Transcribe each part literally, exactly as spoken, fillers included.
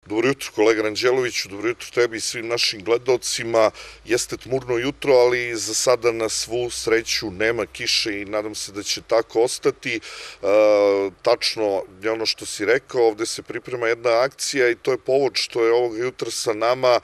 Dobro jutro, kolega Ranđeloviću, dobro jutro tebi i svim našim gledalcima. Jeste tmurno jutro, ali za sada na svu sreću nema kiše i nadam se da će tako ostati. Tačno je ono što si rekao, ovde se priprema jedna akcija i to je povod što je ovog jutra sa nama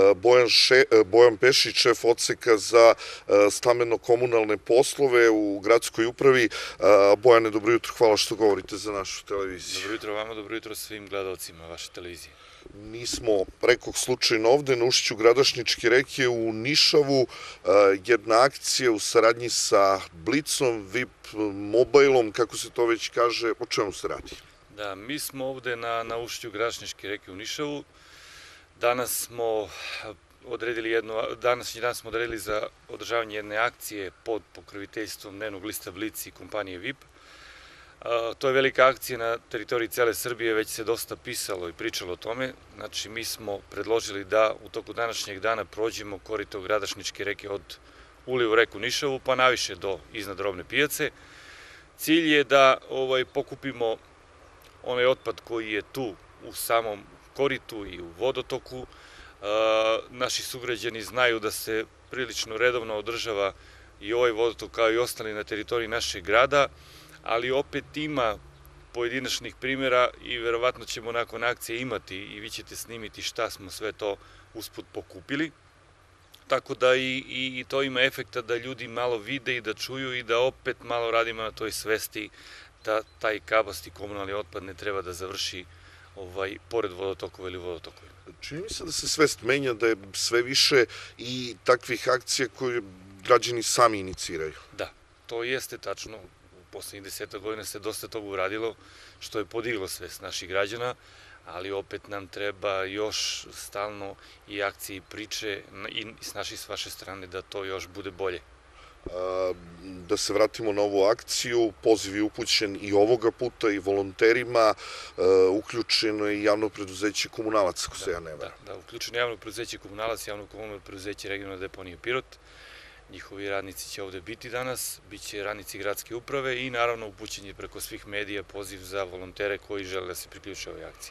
Bojan Pešić, šef odseka za stambeno-komunalne poslove u gradskoj upravi. Bojane, dobro jutro, hvala što govorite za našu televiziju. Dobro jutro vama, dobro jutro svim gledalcima vaše televizije. Mi smo, rekoh slučajno ovde, na ušću Gradašničke reke u Nišavu, jedna akcija u saradnji sa Blicom, V I P mobilom, kako se to već kaže, o čemu se radi? Da, mi smo ovde na ušću Gradašničke reke u Nišavu. Danas smo odredili jednu, današnji dan smo odredili za održavanje jedne akcije pod pokroviteljstvom dnevnog lista Blic i kompanije V I P. To je velika akcija na teritoriji cele Srbije, već se dosta pisalo i pričalo o tome. Znači, mi smo predložili da u toku današnjeg dana prođemo korito Gradašničke reke od uli u reku Nišavu, pa naviše do iznad robne pijace. Cilj je da pokupimo onaj otpad koji je tu u samom koritu i u vodotoku. Naši sugrađani znaju da se prilično redovno održava i ovaj vodotok kao i ostali na teritoriji našeg grada, ali opet ima pojedinačnih primjera i verovatno ćemo nakon akcije imati i vi ćete snimiti šta smo sve to usput pokupili. Tako da i to ima efekta da ljudi malo vide i da čuju i da opet malo radimo na toj svesti da taj kabasti komunalni otpad ne treba da završi pored vodotokova ili vodotokova. Čini mi se da se svest menja, da je sve više i takvih akcija koje građani sami iniciraju. Da, to jeste tačno. U poslednjih deseta godina se dosta toga uradilo, što je podiglo svest naših građana, ali opet nam treba još stalno i akcije i priče i s naše i s vaše strane da to još bude bolje. Da se vratimo na ovu akciju, poziv je upućen i ovoga puta i volonterima, uključeno je i javno preduzeće Komunalac, ako se ja ne varam. Da, da, uključeno je javno preduzeće Komunalac, javno komunalno preduzeće Regionalne deponije Pirot. Njihovi radnici će ovde biti danas, bit će radnici gradske uprave i naravno upućen je preko svih medija poziv za volontere koji žele da se priključe ovoj akciji.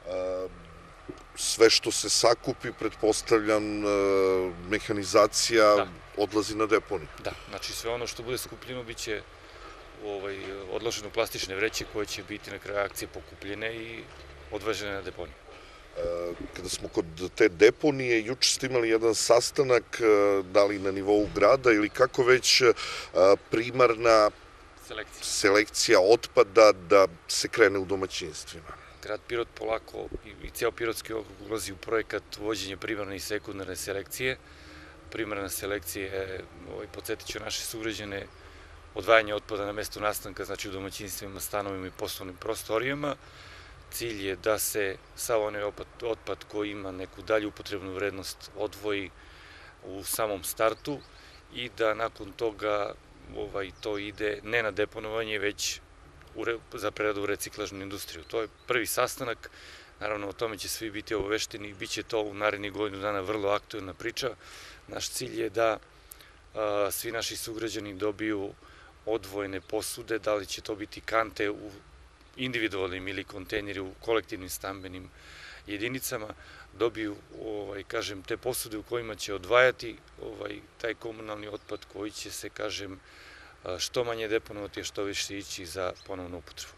Sve što se sakupi, pretpostavljam, mehanizacija odlazi na deponiju. Da, znači sve ono što bude skupljeno bit će odloženo u plastične vreće koje će biti na kraju akcije pokupljene i odvežene na deponiju. Kada smo kod te deponije, juče ste imali jedan sastanak, da li na nivou grada ili kako već, primarna selekcija otpada da se krene u domaćinstvima. Grad Pirot polako i cijel Pirotski okrug ulazi u projekat uvođenja primarne i sekundarne selekcije. Primarna selekcija je, podsjetit ću naše sugrađane, odvajanje otpada na mestu nastanka, znači u domaćinstvima, stanovima i poslovnim prostorijama. Cilj je da se sav onaj otpad koji ima neku dalju upotrebnu vrednost odvoji u samom startu i da nakon toga to ide ne na deponovanje, već za preradu u reciklažnu industriju. To je prvi sastanak, naravno o tome će svi biti obavešteni i bit će to u narednih godinu dana vrlo aktuelna priča. Naš cilj je da svi naši sugrađani dobiju odvojene posude, da li će to biti kante u individualnim ili kontejneri u kolektivnim stambenim jedinicama, dobiju, kažem, te posude u kojima će odvajati taj komunalni otpad koji će se, kažem, što manje deponovati, a što više ići za ponovnu upotrebu.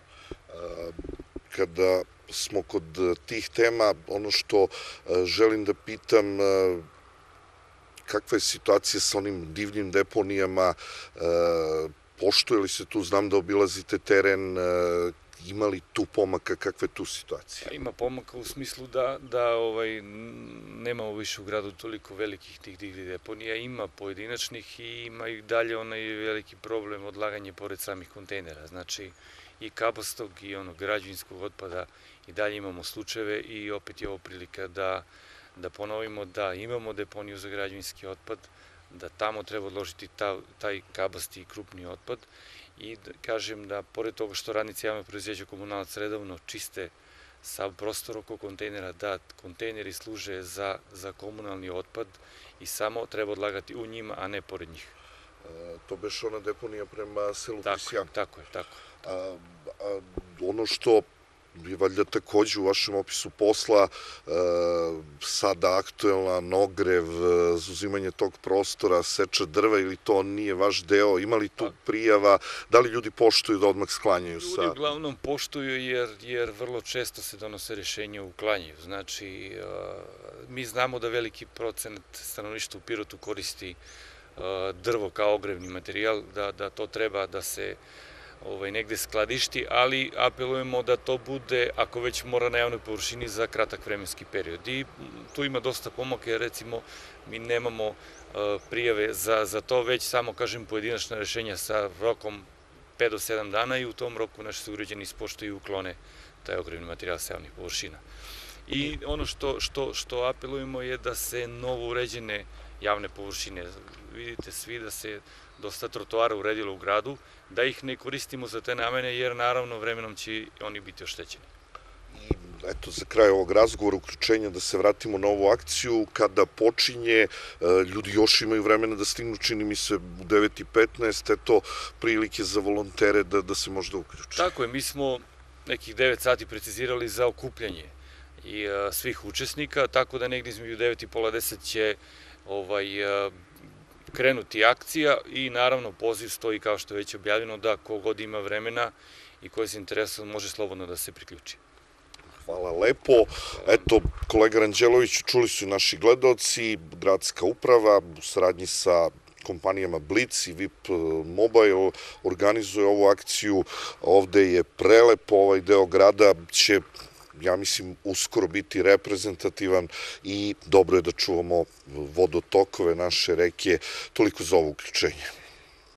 Kada smo kod tih tema, ono što želim da pitam, kakva je situacija sa onim divljim deponijama, poštuje li se tu, znam da obilazite teren, ima li tu pomaka, kakva je tu situacija? Ima pomaka u smislu da nemamo više u gradu toliko velikih tih divljih deponija, ima pojedinačnih i ima i dalje onaj veliki problem odlaganje pored samih kontejnera. Znači i kabastog i onog građevinskog otpada i dalje imamo slučajeve i opet je ovo prilika da ponovimo da imamo deponiju za građevinski otpad, da tamo treba odložiti taj kabasti i krupni otpad i kažem da pored toga što radnici javnog preduzeća Komunalac redovno čiste sav prostor oko kontejnera, da kontejneri služe za komunalni otpad i samo treba odlagati u njima, a ne pored njih. To beš ona deponija prema selu Pisjan. Tako je, tako je. Ono što je valjda takođe u vašem opisu posla sada aktuelan ogrev, zauzimanje tog prostora, seča drva, ili to nije vaš deo? Ima li tu prijava? Da li ljudi poštuju da odmah sklanjaju sa... Ljudi uglavnom poštuju jer vrlo često se donose rešenja u uklanjaju. Znači, mi znamo da veliki procenat stanovništva u Pirotu koristi drvo kao ogrevni materijal, da to treba da se negde skladišti, ali apelujemo da to bude, ako već mora na javnoj površini, za kratak vremenski period. I tu ima dosta pomaka, jer recimo mi nemamo prijave za to, već samo, kažem, pojedinačna rešenja sa rokom pet do sedam dana i u tom roku naši sugrađani ispoštuju i uklone taj ogrevni materijal sa javnih površina. I ono što apelujemo je da se novo uređene javne površine, vidite svi da se dosta trotoara uredilo u gradu, da ih ne koristimo za te namene, jer naravno vremenom će oni biti oštećeni. I eto, za kraj ovog razgovora, uključenja, da se vratimo na ovu akciju, kada počinje, ljudi još imaju vremena da stignu, čini mi se u devet i petnaest, eto, prilike za volontere da se možda uključe. Tako je, mi smo nekih devet sati precizirali za okupljanje i svih učesnika, tako da negdje između devet i pola deset će krenuti akcija i naravno poziv stoji, kao što je već objavljeno, da kogod ima vremena i koji se interesuje može slobodno da se priključi. Hvala lepo. Eto, kolega Ranđelović, čuli su i naši gledaoci, gradska uprava u saradnji sa kompanijama Blic i V I P Mobile organizuje ovu akciju. Ovde je prelepo, ovaj deo grada će, ja mislim, uskoro biti reprezentativan i dobro je da čuvamo vodotokove naše reke. Toliko za ovo uključenje.